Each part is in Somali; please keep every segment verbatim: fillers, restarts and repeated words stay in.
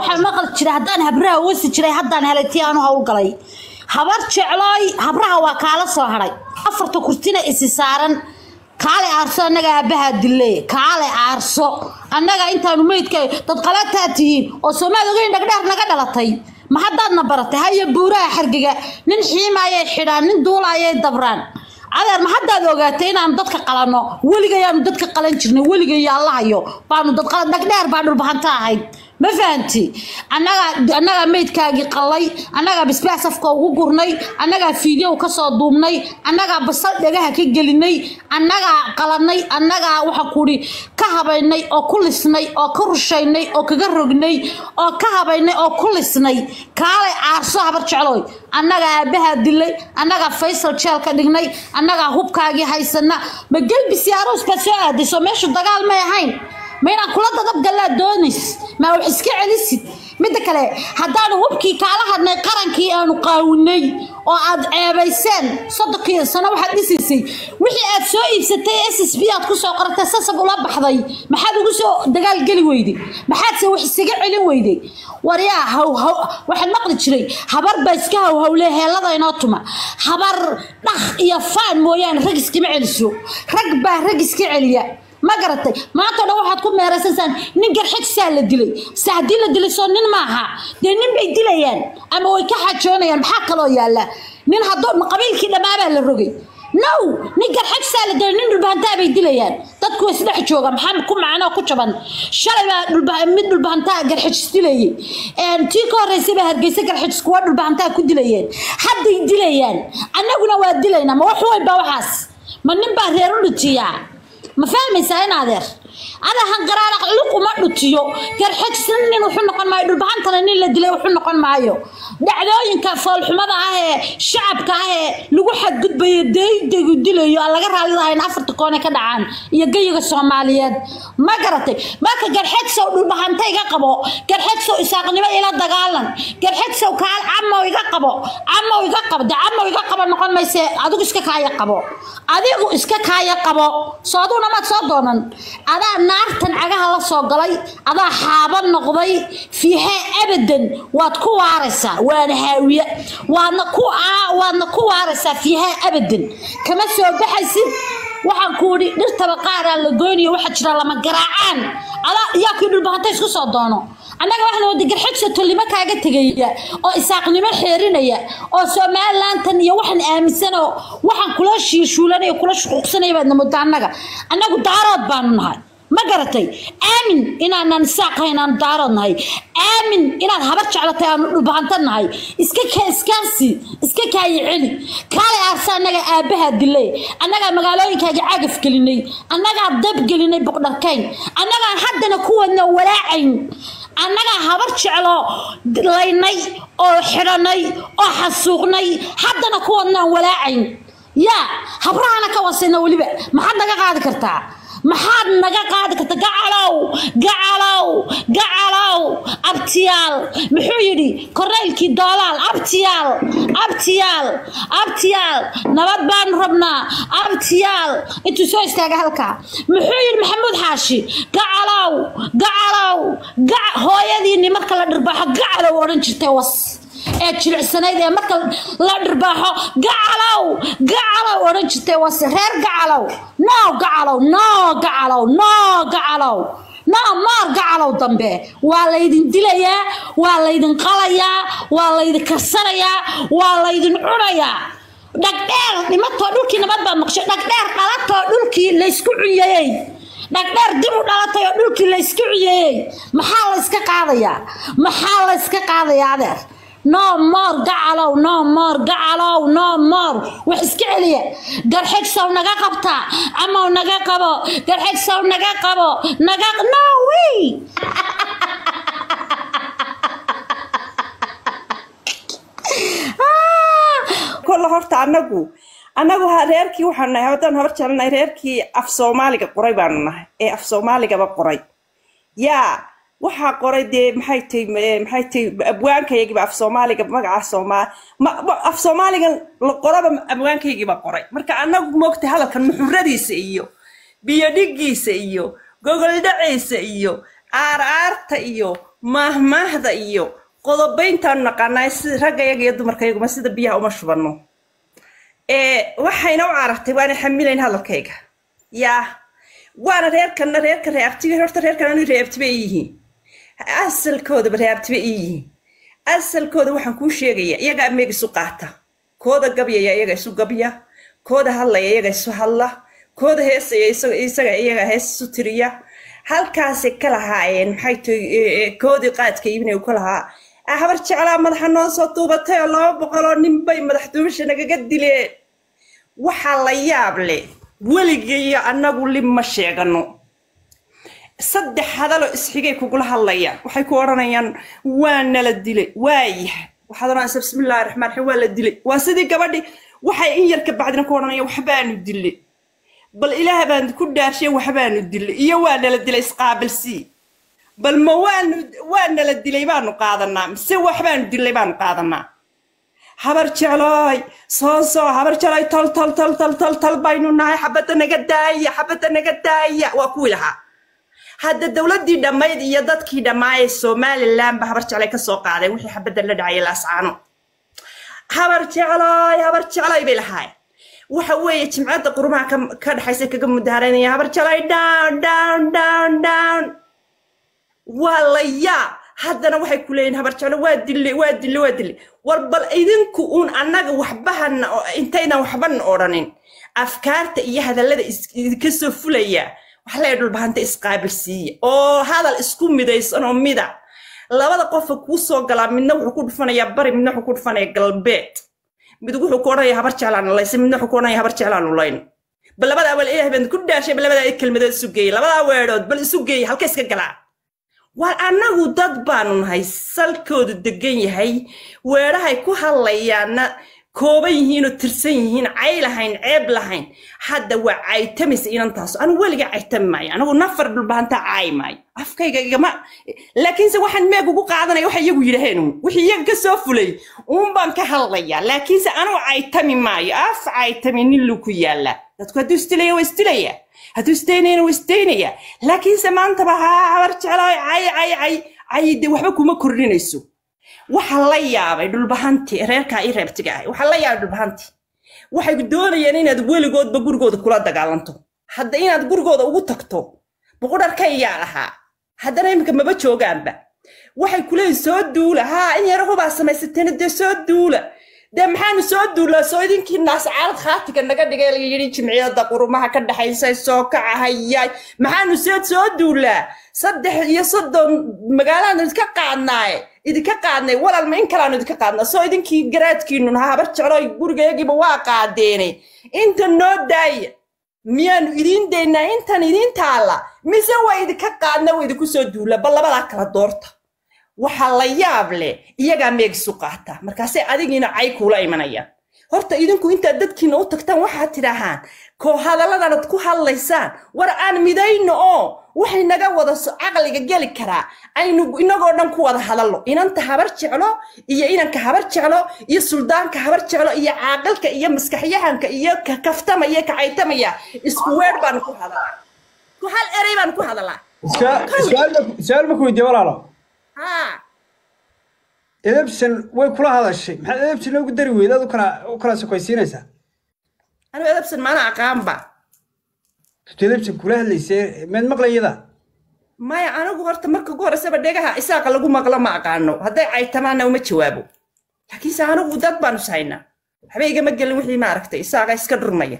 waxaan maqal jiray haddaan habraha wasi jiray haddaan helay aanu hawl galay habar jeclay habraha waa kaala soo haray afarta kurtina isi saaran kaale aarso anaga abaha dilay kaale aarso anaga intaanu meydka dad qalataa tihiin oo Soomaaliga indhagdheer naga dhalatay ma haddaadna baratay haya buuraha xargiga nin xiimaayay xidhaan nin duulaayay dabraan adeer ma haddaad ogaatay inaan dadka qalano weligayaanu dadka qalan jirnay weligayaa allahayo baanu dad qalan dhagdheer baa dhulbahanta ahayd ما فهمتي أنا أنا ميت كاجي قلي أنا بسباس أفكار وجورني أنا فيديو كسر ضمني أنا بصل دجاها كجلني أنا قلني أنا وحكوري كهبيني أو كل سنة أو كرشيني أو كجرجني أو كهبيني أو كل سنة كالي عرصها برشلوي أنا بها دلي أنا فيصل شال كدجني أنا هوب كاجي هاي سنة بقلب سياروس بس هذا سمش الدجال ما يهين ما ينا كل هذا بقلا دونس ما هو إسكع لسه مدة كله هذا هو بكي كله هذا قرن كي أنا قاوني وعد عبيسان صدقي سنة واحد نسيسي وحي أتسوي ستة أسس بيات كوسو قرت أساس بولا بحضي ما حد كوسو دجال قلي ويدي ما حد سوي حسجع علي ويدي وريا هو هو واحد نقد شري حبر بسكها وهوليه هلا يناطمه حبر نخ يفان مويان رجس كم علسو ركبه رجس كعليا ما قرأتي ما ترى واحد كم مرسسان نقدر حد سهل الدلي سهل الدلي صنن معها دينين بيدليان أما ويكحد شونه يعني بحق الله يلا من هذول مقابل كده ما بقى للرجل نو نقدر حد سهل الدلي نربحنتها بيدليان تذكر سلاح شوكا محمد كم معنا وكتشبان شلة نربح مد نربحنتها قدر حد سدلي أن تيكو رسيبها هرجيسك قدر حد سكواد نربحنتها كدليان حد يدليان أنا قلنا وادلينا ما هو بوحاس ما نبى غيرون تيا ما فاهم ساين هذا أنا هنقرأ لكم ما نتيو كرحت سنين وحنا قن ما يدل بحن ترى اللي دلوا وحنا قن معيو دعوين كفال حمضة هاي شعب كهاي لو حد قد بيدي دي دلوا يا الله جرى الله هاي نفر تكونه كده عن يجي الصوماليات ما قرأتي ما كرحت سو دل بحن تيجي قبو كرحت سو إساقني ما إلى الدجالن كرحت سو كال عمو يقبو عمو يقبو ده عمو يقبو نقول ما يصير عدو إسكا كاي قبو عدو إسكا كاي قبو صادونا ما تصادونا أنا نارتن عجها الله صقلي هذا حابن نقضي فيها أبدا وتكو عرسة وأنا هاوية وأنا كو ع وأنا كو عرسة فيها أبدا كما سوى بحسب وحنكوني نرتبط على الدنيا واحد شرا لما جرعان هذا يأكل البهتاش كصدانه أنا واحد ودي جرحت اللي ما كاجت تجيه أو إساقني ما حيرينيا أو سمع لانتن يا واحد آمن سنة واحد كلاش يشولني وكلاش خصني يبقى متعنقة أنا كنت عرض بانهاي ما قرأتي آمن إن أنا نساق هنا ندارنا هاي آمن إن أنا هبرش على تيان بعنتنا هاي إسكك إسكانسي إسكك هاي علي كالي أرسل أنا أبها دلي أنا مقالوي كاجي عاقف كليني أنا ضب كليني بقدر كين أنا حد نكون ولا عين أنا هبرش على ليني أو حرني أو حسوقني حد نكون ولا عين يا هبرنا كوسنا ولبا ما حد قاعد كرتها ما حد نجا قاعد كتجعلوا جعلوا جعلوا أبتيال محيري كريلك دلال أبتيال أبتيال أبتيال نبات بان ربنا أبتيال أنتوا شو استعجلك محير محمود حاشي جعلوا جعلوا جع هو يدي إني مركل الرباح جعلوا ورنش توس أشيل السنة إذا مثل لا درباحه قعلوا قعلوا ورنش توسر هير قعلوا نو قعلوا نو قعلوا نو قعلوا نو مار قعلوا ضمبه ولا يدين دليا ولا يدين قليا ولا يدين كسريا ولا يدين عريا دكتور لما تقولك نبض بمقشة دكتور قالت تقولك ليش كعيي دكتور دمو دلت تقولك ليش كعيي محل إسكا قاضية محل إسكا قاضية هذا no more قعلوا no more قعلوا no more وحسك عليه قال حق سو نجا قبطة أما ونجا قبو قال حق سو نجا قبو نجا no way كل هرت عنقو عنقو هريركي وحنا هذا هرت عنا هريركي أف سومالي قريب عنا إيه أف سومالي قبل قريب يا waxaa qoray de maxay tay maxay tay abwaankayga af Soomaaliga magaca Soomaal af Soomaaliga la qoraba abwaankayga ba qoray marka anagu moogtay hadalkan muxuradiisa iyo biyo dhigiisa iyo gogol dhaciisa iyo aar aarta iyo maahmaahda iyo qodobayntaan naqaanaa sida raggayaga iyo dumarkayaguma sida biyaha uma shubano ee waxayna u carartay waana xamilayn hadalkayga yaa waana reerkana reerka reebtiga horta reerkan anu reebtiba yihiin asalkooda reebtiba yihiin asalkooda waxaan kuu sheegaya iyaga ameeg isu qaata kooda gabyaya iyaga isu gabya kooda hadlaya iyaga isu hadla kooda heesaya isaga iyaga hees isu tiriya halkaas ka lahaayeen maxay tahay koodi qaadka ibnay ku lahaa habar jeclaa madaxa noo soo duubatay oo laba boqol oo nin bay madax duubasha nagaga dileen waxa la yaab leh weligay anagu lim ma sheegano saddex hadalo isxigay kugula hadlayaan waxay ku oranayaan waa nala dilay waayahay waxaad oranaysaa bismillaahir rahmaanir rahiim waa la dilay waa sidii gabadhi waxay in yar ka bacdina ku oranayaan waxbaanu dilay bal ilaahay baan ku dhaarshay waxbaanu dilay iyo waa nala dilay isqaabilsi bal ma waanu waa nala dilay baanu qaadanaa mise waxbaanu dilay baanu qaadanaa habar jeclay soo soo habar jeclay tal tal tal tal tal tal baynu nahay xabada naga daaya xabada naga daaya waa ku ilaha hadda dawladii dhamayd iyo dadkii dhamaay Soomaaliland ba habar jeclay ka soo qaaday wixii xabada la dhacay la ascaano habar jeclay habar jeclay bay lahaay waxa weeye jimcada qurumaha ka dhaxaysa kaga mudaaranaya habar jeclay down down down down wala ya haddana waxay ku leeyeen habar jeclay waa dilay waa dilay waa dilay war bal idinku uun annaga waxbahan intayna waxban oranin afkaarta iyo hadallada iska soo fulaya wax la yidhi bahanta isqaabilsiiya oo hadal isku midaysan oo mida labada qof ku soo galaa midna wuxuu ku dhufanayaa bari midna wuxuu ku dhufanayaa galbeed mid wuxuu ku oranayaa habar jeclaan laysa midna wuxuu ku oranayaa habar jeclaan ulayn bal labada awal ilaahay baan ku dhaashay bal labada kelmadood isu geeyay labada weerood bal isu geeyay halka iska galaa waa anagu dad baanu nahay salkoodu degan yahay weerahay ku hadlayaana kooban yihiin oo tirsan yihiin cay lahayn ceeb lahayn hadda waa caytamis inantaas anu weliga caytamay anagu nafar dhulbaanta caymay afkayga igama laakiinse waxaan meeg ugu qaadanay waxa iyagu yiraahdeen wixii iyaga ka soo fulay uun baan ka hadlayaa laakiinse anu caytami maayo af caytami nin lu ku yaala dadku haduu istilaya waa istilaya haduu isteynayna waa isteynaya laakiinse maanta ba habar jeclay cay cay cay cay de waxba kuma kordhinayso waxa la yaabay dhulbahanti reerka ay reebtiga ah waxa la yaabay dhulbahanti waxay doonayeen inaad weligoodba gurigooda kula dagaalanto hadda inaad gurigooda ugu tagto boqorka iyaa lahaa haddana imika maba joogaanba waxay ku leeyihiin soo duula ha in yar uba samaysateen de soo duula de maxaanu soo duula soo idinkii naas caalad khaatiga naga dhigay la yiri jimciyada qurumaha ka dhaxaysa soo kacayay maxaanu soo duula saddex iyo soddon magaalada iska qaadnay idinka qaadnay walaal ma in kala aanu idinka qaadnaa soo idinkii garaadkiinu habar jeclay gurigeegiiba waa qaadeenay inta noo daay miyaanu idin deynaa intan idin taala mise waa idinka qaadnaa waa idinku soo duula bal labada kala doorta waxa la yaab leh iyaga meeg isu qaata markaasay adigiina cay kula imanayaan horta idinku inta dadkiina u tagtaan waxa tiraahaan ko hadaladan ku hadlaysaan war aan midayno oo waxay naga wada aqliga gali karaa aynu inagoo dhan ku wada hadallo inanta habar jeclo iyo inanka habar jeclo iyo suldaanka habar jeclo iyo caaqilka iyo maskaxyahanka iyo kaftama iyo kacaytamaya isku weer baan ku hadalaa ku hal eray baan ku hadalaa su'aal ma ku weydiiyo walaalo ha edebsan way kula hadashay maxaa edebsan ugu dari weydaad u kala u kala sokoysiinaysaa anu edebsan maana aqaanba edebsan kula hadlaysay mid maqlayada maya anagu horta marka ugu horreysaba dhegaha isaaqa lagu maqlo ma aqaano hadday caytamaana uma jawaabo laakiinse anagu dad baanu sahaynaa waxba igama gelin wixii ma aragtay isaaqa iska dhurmaya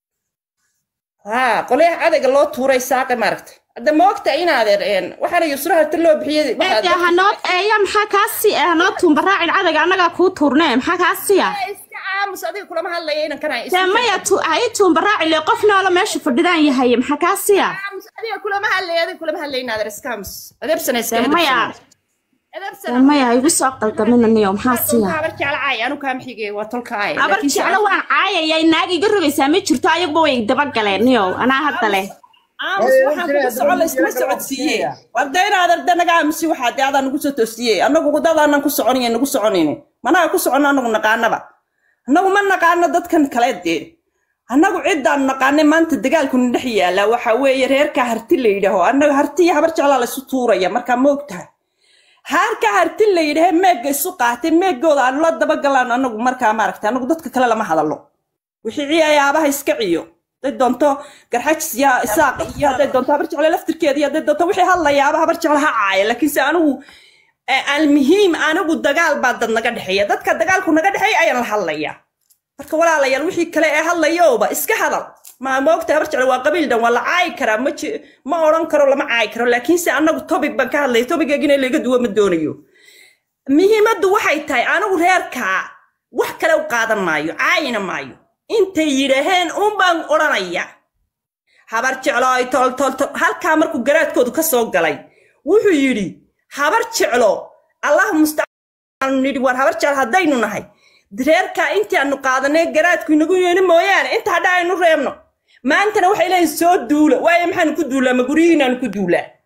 ha qolyaha cadayga loo tuuray isaaqa ma aragtay hadda ma ogta inaadeer waxaana yusra harta loo bixiyay waxaa hanood eeya maxaa kaasi ah noo tumbaraaci cadayga anaga ku tuurnay maxaa kaasi ah iska aamus adiga kulama hadlaya inaan kana isma maya tu ay tumbaraaci le qofna la meesha fadhidaan yahay maxaa kaasi ah aamus adiga kulama hadlaya adiga kulama hadlay inaadeer iska aamus adabsana iska maya adabsana maya igu soo qaldamin niyo maxaa si ah habar jeclay anu kaam xigay waa tolka ay habar jeclay waan caayay naag iga rogaysaa ma jirto ayagu way daba galeen niyo anaa hadda leh aamus waxaan ku socon isma socodsiiyay wadayna adarda naga aamusi waxa deedan ugu soo toosiyay anagu wadadaan ku soconayeen ugu soconayeen mana ku socon anagu naqaanaba anagu ma naqaano dadkan kale deed anagu cidaan naqaanay maanta dagaalku dhex yaala waxa weeye reerka harti la yiraahdo anagu harti habar jeclaa la isu tuuraya marka ma ogtahay هاركا هارتين اللي يدهن ميجا سوقاتين ميجا وضع الله دبقلان أنو مركا ماركتا أنو دادك كلا لما هذا الله وحيعيا يا أباها يسكعيو داد دونتو قرحاجس يا إساق يا داد دونتو برجع على لفتر كده يا داد دونتو وحي هلا يا أباها برجع لها عاية لكن سأنو المهم أنا قد دقال بعد النقد حيا دادك الدقال كنا قد حيا أيان الحلية marka walaalayaal wixii kale ee hadlayooba iska hadal ma moogta barjacay waa qabiil dhan wala caay kara ma ma oran karo lama caay karo laakiin si anagu topic ban ka hadlay topic-gaagina laga duwa ma doonayo muhiimadu waxay tahay anagu reerka wax kale u qaadan maayo caayina maayo intay yiraahdeen un baan oranaya habar jeclo ay tol tol halka markuu garaadkoodu ka soo galay wuxuu yiri habar jeclo allah mustaqbal nidi war habar jeclo hadaynu nahay reerka intii aanu qaadanay garaadku inagu yeelin mooyaan inta hadda aynu reebno maantana waxay leeyihiin soo duula waayo maxaan ku duulaa ma gurigiinaan ku duulaa